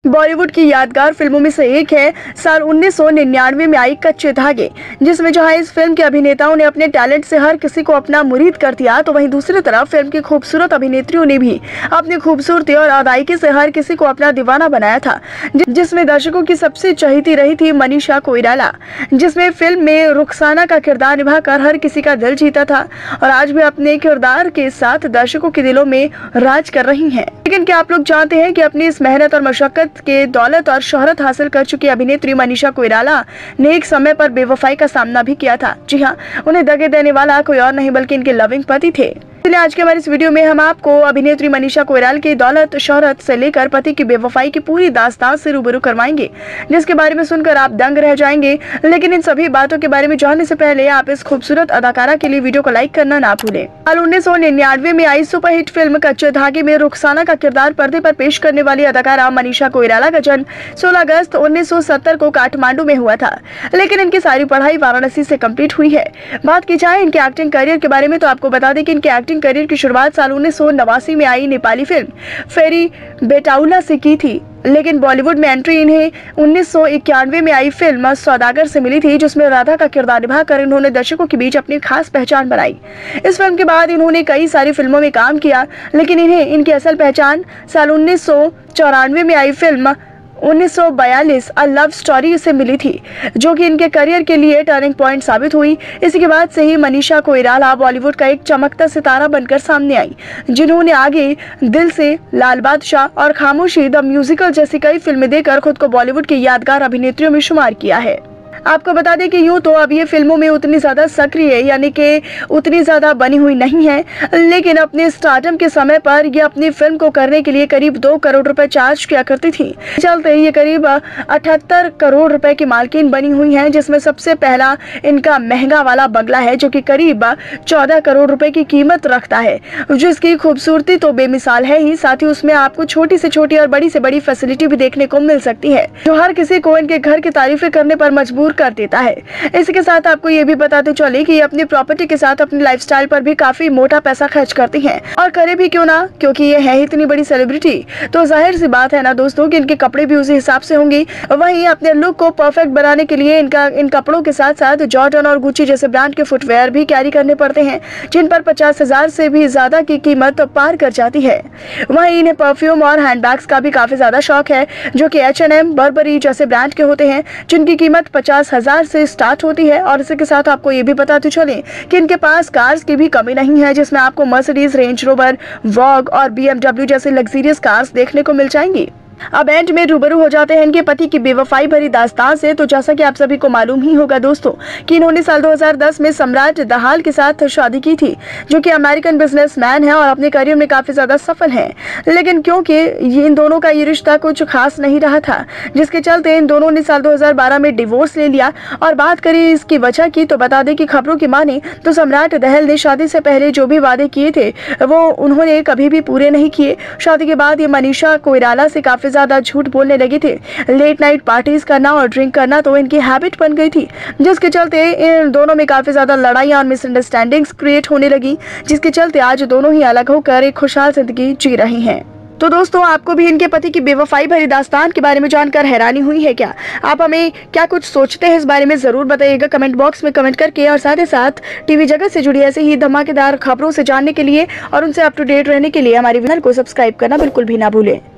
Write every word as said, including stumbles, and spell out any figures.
बॉलीवुड की यादगार फिल्मों में से एक है साल उन्नीस सौ निन्यानवे में आई कच्चे धागे, जिसमें जहां इस फिल्म के अभिनेताओं ने अपने टैलेंट से हर किसी को अपना मुरीद कर दिया, तो वहीं दूसरी तरफ फिल्म की खूबसूरत अभिनेत्रियों ने भी अपनी खूबसूरती और अदायगी से हर किसी को अपना दीवाना बनाया था, जिसमें दर्शकों की सबसे चहेती रही थी मनीषा कोइराला, जिसमें फिल्म में रुखसाना का किरदार निभाकर हर किसी का दिल जीता था और आज भी अपने किरदार के साथ दर्शकों के दिलों में राज कर रही हैं। लेकिन क्या आप लोग जानते हैं कि अपनी इस मेहनत और मशक्कत के दौलत और शोहरत हासिल कर चुकी अभिनेत्री मनीषा कोइराला ने एक समय पर बेवफाई का सामना भी किया था। जी हाँ, उन्हें दगे देने वाला कोई और नहीं बल्कि इनके लविंग पति थे। इसलिए आज के हमारे इस वीडियो में हम आपको अभिनेत्री मनीषा कोइराला की दौलत, शोहरत से लेकर पति की बेवफाई की पूरी दास्तान से रूबरू करवाएंगे, जिसके बारे में सुनकर आप दंग रह जाएंगे। लेकिन इन सभी बातों के बारे में जानने से पहले आप इस खूबसूरत अदाकारा के लिए वीडियो को लाइक करना ना भूलें। साल उन्नीस सौ निन्यानवे में आई सुपरहिट फिल्म कच्चे धागे में रुखसाना का किरदार पर्दे पर पेश करने वाली अदाकारा मनीषा कोइराला का जन्म सोलह अगस्त उन्नीस सौ सत्तर को काठमांडू में हुआ था, लेकिन इनकी सारी पढ़ाई वाराणसी से कंप्लीट हुई है। बात की जाए इनके एक्टिंग करियर के बारे में, तो आपको बता दें कि इनके एक्टिंग करियर की शुरुआत साल उन्नीस सौ नवासी में आई नेपाली फिल्म फेरी बेटाउला से की थी, लेकिन बॉलीवुड में एंट्री इन्हें उन्नीस सौ इक्यानवे में आई फिल्म सौदागर से मिली थी, जिसमें राधा का किरदार निभाकर इन्होंने दर्शकों के बीच अपनी खास पहचान बनाई। इस फिल्म के बाद इन्होंने कई सारी फिल्मों में काम किया, लेकिन इन्हें इनकी असल पहचान साल उन्नीस सौ चौरानवे में आई फिल्म उन्नीस सौ बयालीस अ लव स्टोरी से मिली थी, जो कि इनके करियर के लिए टर्निंग पॉइंट साबित हुई। इसी के बाद से ही मनीषा कोइराला बॉलीवुड का एक चमकता सितारा बनकर सामने आई, जिन्होंने आगे दिल से, लाल बादशाह और खामोशी द म्यूजिकल जैसी कई फिल्में देकर खुद को बॉलीवुड की यादगार अभिनेत्रियों में शुमार किया है। आपको बता दें कि यूं तो अब ये फिल्मों में उतनी ज्यादा सक्रिय यानी कि उतनी ज्यादा बनी हुई नहीं है, लेकिन अपने स्टार्टम के समय पर ये अपनी फिल्म को करने के लिए करीब दो करोड़ रुपए चार्ज किया करती थी। चलते ये करीब अठहत्तर करोड़ रुपए की मालकिन बनी हुई हैं, जिसमें सबसे पहला इनका महंगा वाला बंगला है, जो कि करीब चौदह करोड़ रुपए की कीमत रखता है, जिसकी खूबसूरती तो बेमिसाल है ही, साथ ही उसमें आपको छोटी से छोटी और बड़ी से बड़ी फैसिलिटी भी देखने को मिल सकती है, जो हर किसी को इनके घर की तारीफें करने पर मजबूर कर देता है। इसके साथ आपको ये भी बताते चले कि ये अपनी प्रॉपर्टी के साथ अपनी लाइफस्टाइल पर भी काफी मोटा पैसा खर्च करती हैं, और करे भी क्यों ना, क्योंकि ये है इतनी बड़ी सेलिब्रिटी, तो जाहिर सी बात है ना दोस्तों कि इनके कपड़े भी उसी हिसाब से होंगे। वहीं अपने लुक को परफेक्ट बनाने के लिए इनका इन कपड़ों के साथ साथ जॉर्डन और गुच्ची जैसे ब्रांड के फुटवेयर भी कैरी करने पड़ते हैं, जिन पर पचास हजार से भी ज्यादा की कीमत पार कर जाती है। वहीं इन्हें परफ्यूम और हैंडबैग्स का भी काफी ज्यादा शौक है, जो कि एच एंड एम, बर्बरी जैसे ब्रांड के होते हैं, जिनकी कीमत पचास हजार से स्टार्ट होती है। और इसी के साथ आपको ये भी बताते चले कि इनके पास कार्स की भी कमी नहीं है, जिसमें आपको मर्सिडीज, रेंज रोवर, वॉग और बी एम डब्ल्यू जैसे लग्जरियस कार्स देखने को मिल जाएंगी। अब एंड में रूबरू हो जाते हैं इनके पति की बेवफाई भरी दास्तान से। तो जैसा कि आप सभी को मालूम ही होगा दोस्तों कि इन्होंने साल दो हज़ार दस में सम्राट दहाल के साथ शादी की थी, जो कि अमेरिकन बिजनेसमैन है और अपने करियर में काफी ज्यादा सफल हैं। लेकिन क्योंकि ये इन दोनों का ये रिश्ता कुछ खास नहीं रहा था, जिसके चलते इन दोनों ने साल दो हज़ार बारह में डिवोर्स ले लिया। और बात करें इसकी वजह की, तो बता दें कि खबरों की माने तो सम्राट दहल ने शादी से पहले जो भी वादे किए थे वो उन्होंने कभी भी पूरे नहीं किए। शादी के बाद ये मनीषा कोइराला से काफी ज्यादा झूठ बोलने लगे थे। लेट नाइट पार्टीज करना और ड्रिंक करना तो इनकी हैबिट बन गई थी, जिसके चलते इन दोनों में काफी ज्यादा लड़ाइयां और मिसअंडरस्टैंडिंग्स क्रिएट होने लगी, जिसके चलते आज दोनों ही अलग होकर एक खुशहाल जिंदगी जी रही हैं। तो दोस्तों, आपको भी इनके पति की बेवफाई भरी दास्तान के बारे में जानकर हैरानी हुई है क्या? आप हमें क्या कुछ सोचते हैं इस बारे में जरूर बताइएगा कमेंट बॉक्स में कमेंट करके। और साथ ही साथ टीवी जगत से जुड़ी ऐसे ही धमाकेदार खबरों से जानने के लिए और उनसे अप टू डेट रहने के लिए हमारे चैनल को सब्सक्राइब करना बिल्कुल भी ना भूलें।